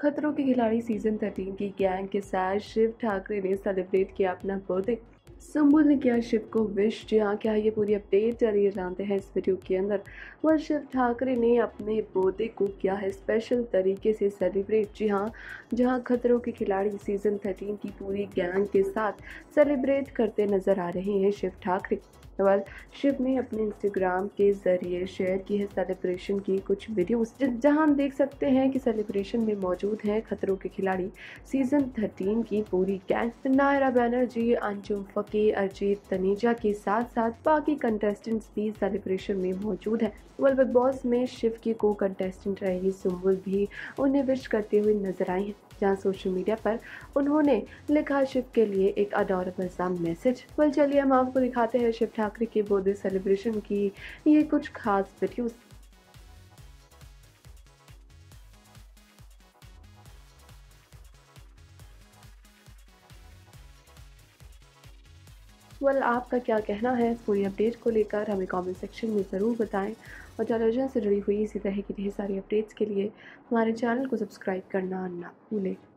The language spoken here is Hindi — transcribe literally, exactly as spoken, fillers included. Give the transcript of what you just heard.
खतरों के खिलाड़ी सीजन थर्टीन की गैंग के साथ शिव ठाकरे ने सेलिब्रेट किया अपना बर्थडे। सुम्बुल ने किया शिव को विश। जी हाँ, क्या ये पूरी अपडेट चलिए जानते हैं इस वीडियो के अंदर। वह शिव ठाकरे ने अपने बर्थडे को किया है स्पेशल तरीके से सेलिब्रेट। जी हाँ, जहाँ खतरों के खिलाड़ी सीजन थर्टीन की पूरी गैंग के साथ सेलिब्रेट करते नजर आ रहे हैं शिव ठाकरे। वेल, शिव ने अपने इंस्टाग्राम के जरिए शेयर की है सेलिब्रेशन की कुछ वीडियोस, जहां हम देख सकते हैं कि सेलिब्रेशन में मौजूद है खतरों के खिलाड़ी सीजन थर्टीन की पूरी गैंग। नायरा बैनर्जी, अंजुम फकीर, अरिजीत तनेजा के साथ साथ बाकी कंटेस्टेंट्स भी सेलिब्रेशन में मौजूद हैं। वेल, बिग बॉस में शिव की को कंटेस्टेंट रही सुम्बुल भी उन्हें विश करते हुए नजर आई हैं, जहां सोशल मीडिया पर उन्होंने लिखा शिव के लिए एक अडोरेबल सा मैसेज। वेल, चलिए हम आपको दिखाते हैं शिव ठाकरे के बर्थडे सेलिब्रेशन की ये कुछ खास वीडियोस। वेल, आपका क्या कहना है इस पूरी अपडेट को लेकर, हमें कमेंट सेक्शन में ज़रूर बताएं। और टेलीविजन से जुड़ी हुई इसी तरह की ढेर सारी अपडेट्स के लिए हमारे चैनल को सब्सक्राइब करना ना भूलें।